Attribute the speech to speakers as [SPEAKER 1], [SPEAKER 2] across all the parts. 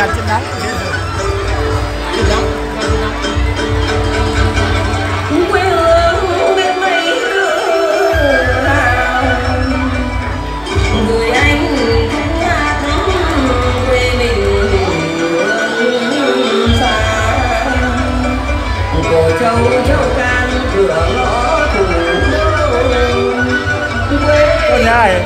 [SPEAKER 1] chặt trên nắng trên nắng
[SPEAKER 2] quê hương biết mấy đứa nào người anh hát quê mình xa cổ châu châu can cửa ngõ thủ quê
[SPEAKER 1] này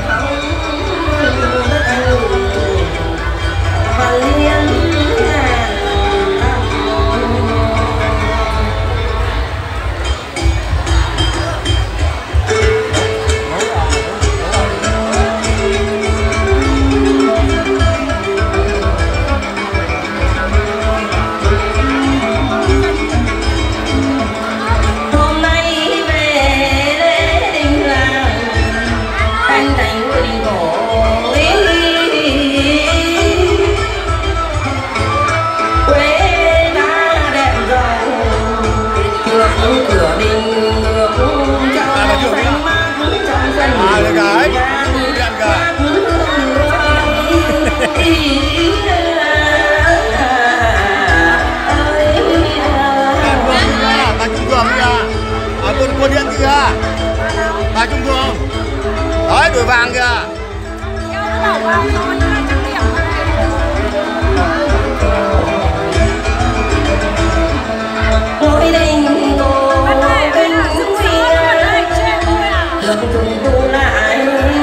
[SPEAKER 2] cửa đình ngược trong xanh mát trong sân
[SPEAKER 1] gái điện cả bà trung thường kìa quân điện kìa bà trung thường đấy đuổi vàng kìa
[SPEAKER 2] ngôi đình được cùng cô lại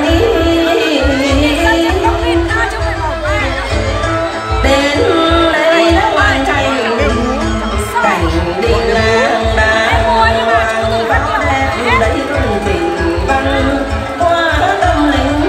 [SPEAKER 2] đến đây hoàn thành cảnh đình làng đá bắt em lấy công trình văn hoa tâm linh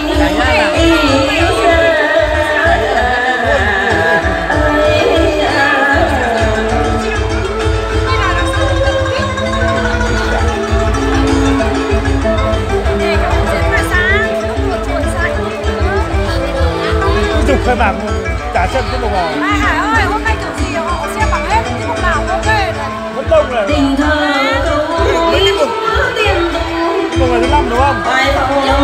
[SPEAKER 1] khai mạc trả chân cái màu
[SPEAKER 3] Hải ơi, hôm nay kiểu gì họ xem bằng hết cái mục nào ok này.
[SPEAKER 1] vẫn đông này
[SPEAKER 2] tình thơ câu
[SPEAKER 1] mấy cái mục này thứ 5 đúng không?